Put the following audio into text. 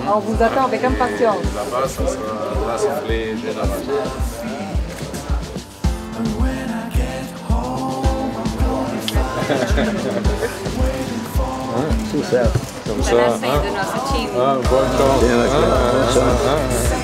On vous attend avec impatience. Là-bas, ça sera l'Assemblée générale. Success. Comme ça. C'est la fin de notre team. Bonne chance.